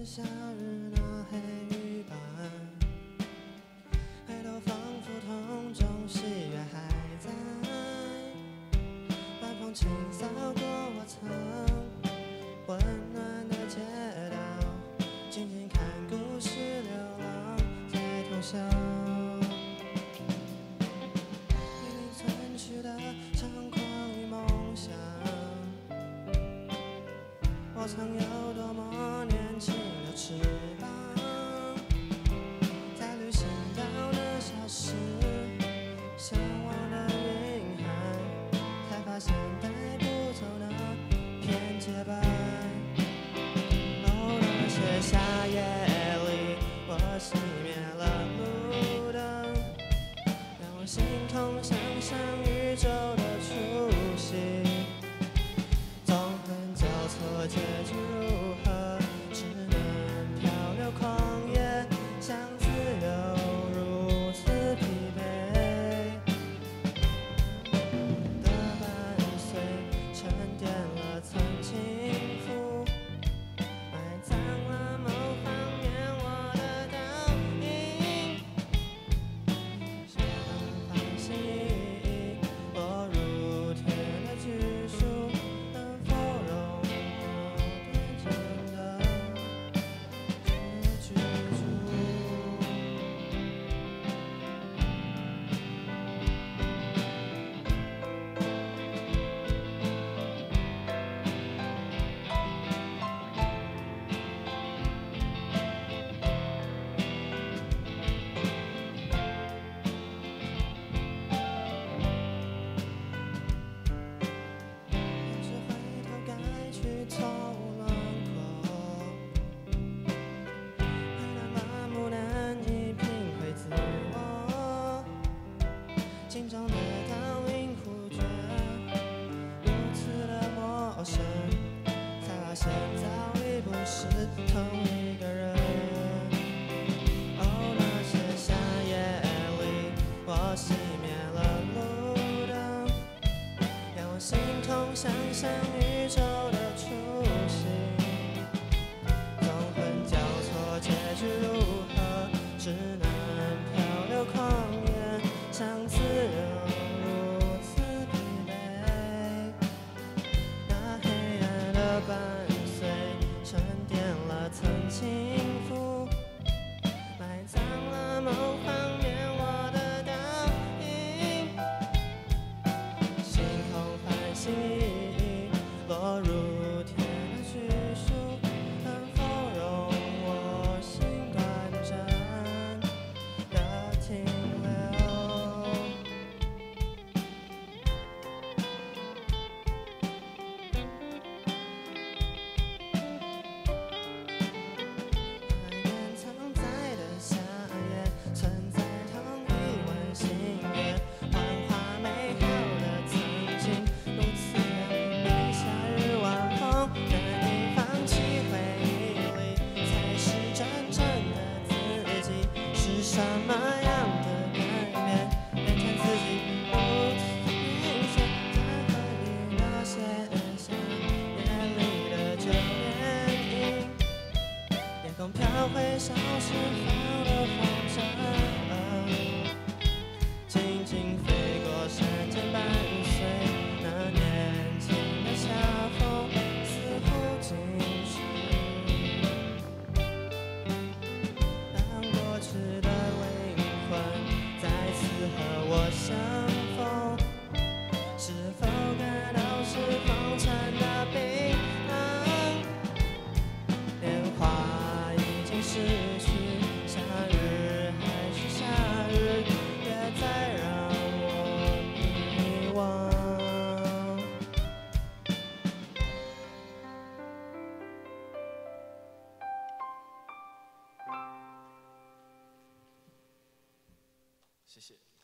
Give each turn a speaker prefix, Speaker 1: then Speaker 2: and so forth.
Speaker 1: 夏日那黑雨般，爱都仿佛痛中喜悦还在，晚风轻扫过我曾温暖的街道，静静看故事流浪在通宵。与你存去的猖狂与梦想，我曾有多么年轻的翅膀，在旅行到了消失向往的云海，才发现带不走那片洁白。哦，那些夏夜里，我熄灭了路灯，让我心痛想象宇宙的出息。纵横交错，结局如何？只能漂流狂野，像自由如此疲惫的伴随，沉淀了曾经负，埋葬了某方面我的倒影。谁能放心翼翼落入天的拘束？能否容我对真的只居住？只回头该去走轮廓，还能麻木难以拼回自我，心中的倒影忽觉如此的陌生，才发现早已不是同一个人。哦，那些夏夜里，我熄灭了路灯，让我心痛想象宇宙的雏形。纵横交错，结局如何？只能漂流狂野，像自由如此疲惫。那黑暗的伴随，沉淀了曾经负，埋葬了某方面我的倒影。星空繁星熠熠，落入天的拘束，能否容我心短暂的停留？还掩藏在的夏夜，存在同一晚星月，幻化美好的曾经，如此美丽。夏日晚风，难以放弃回忆里，才是真正的自己。是什么样的改变，变成自己如此晕眩，在回忆那些夏夜里的旧电影。夜空飘回消失后的风筝，轻轻飞过山间，伴随那年轻的夏风，似乎静止。当过去的灵魂再次和我相逢，是否感到是风尘的冰冷？年华已经逝去，夏日还是夏日，别再让我迷惘。谢谢。